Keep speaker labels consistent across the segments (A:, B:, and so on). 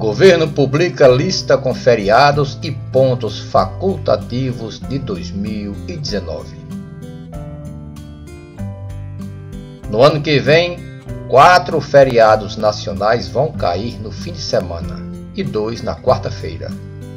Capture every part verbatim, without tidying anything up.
A: Governo publica lista com feriados e pontos facultativos de dois mil e dezenove. No ano que vem, quatro feriados nacionais vão cair no fim de semana e dois na quarta-feira.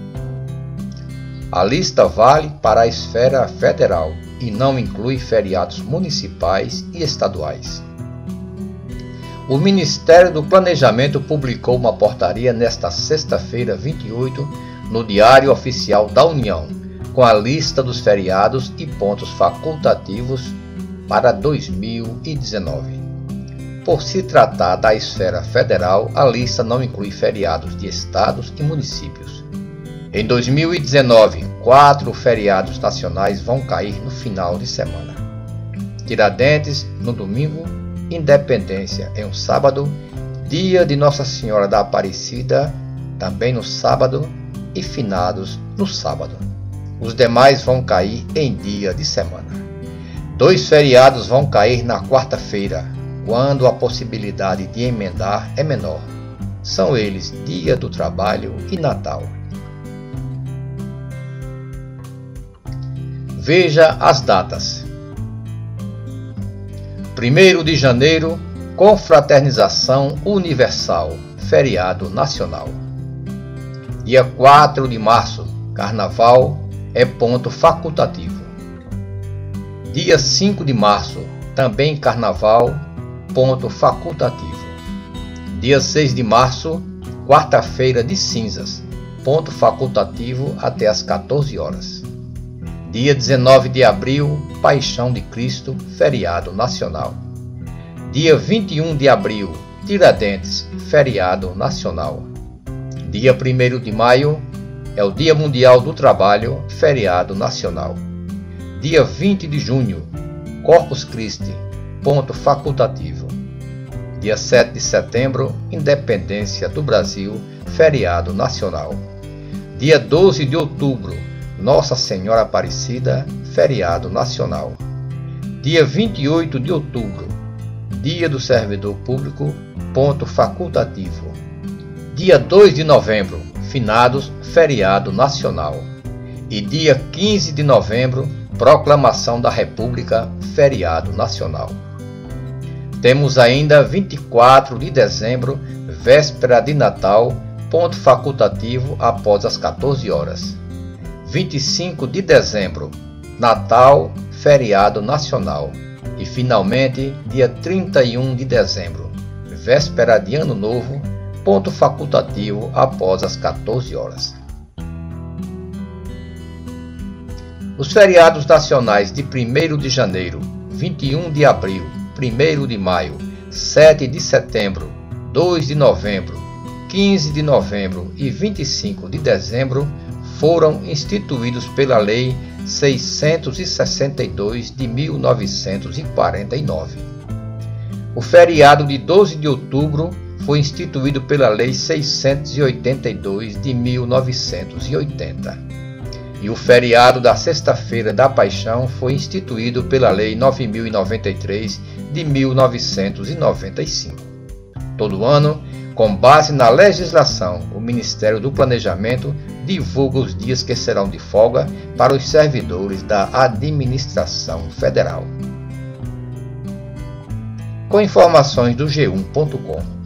A: A lista vale para a esfera federal e não inclui feriados municipais e estaduais. O Ministério do Planejamento publicou uma portaria nesta sexta-feira, vinte e oito, no Diário Oficial da União, com a lista dos feriados e pontos facultativos para dois mil e dezenove. Por se tratar da esfera federal, a lista não inclui feriados de estados e municípios. Em dois mil e dezenove, quatro feriados nacionais vão cair no final de semana. Tiradentes, no domingo, Independência em um sábado, Dia de Nossa Senhora da Aparecida, também no sábado, e finados no sábado. Os demais vão cair em dia de semana. Dois feriados vão cair na quarta-feira, quando a possibilidade de emendar é menor. São eles Dia do Trabalho e Natal. Veja as datas. primeiro de janeiro, Confraternização Universal, feriado nacional. Dia quatro de março, Carnaval, é ponto facultativo. Dia cinco de março, também Carnaval, ponto facultativo. Dia seis de março, quarta-feira de cinzas, ponto facultativo até às quatorze horas. Dia dezenove de abril, Paixão de Cristo, feriado nacional. Dia vinte e um de abril, Tiradentes, feriado nacional. Dia primeiro de maio, é o Dia Mundial do Trabalho, feriado nacional. Dia vinte de junho, Corpus Christi, ponto facultativo. Dia sete de setembro, Independência do Brasil, feriado nacional. Dia doze de outubro, Nossa Senhora Aparecida, feriado nacional. Dia vinte e oito de outubro, Dia do Servidor Público, ponto facultativo. Dia dois de novembro, Finados, feriado nacional. E dia quinze de novembro, Proclamação da República, feriado nacional. Temos ainda vinte e quatro de dezembro, véspera de Natal, ponto facultativo após as quatorze horas. vinte e cinco de dezembro, Natal, feriado nacional. E finalmente, dia trinta e um de dezembro, véspera de Ano Novo, ponto facultativo após as quatorze horas. Os feriados nacionais de primeiro de janeiro, vinte e um de abril, primeiro de maio, sete de setembro, dois de novembro, quinze de novembro e vinte e cinco de dezembro foram instituídos pela Lei seiscentos e sessenta e dois de mil novecentos e quarenta e nove. O feriado de doze de outubro foi instituído pela Lei seiscentos e oitenta e dois de mil novecentos e oitenta. E o feriado da Sexta-feira da Paixão foi instituído pela Lei nove mil e noventa e três de mil novecentos e noventa e cinco. Todo ano, com base na legislação, o Ministério do Planejamento divulga os dias que serão de folga para os servidores da Administração Federal. Com informações do G um ponto com.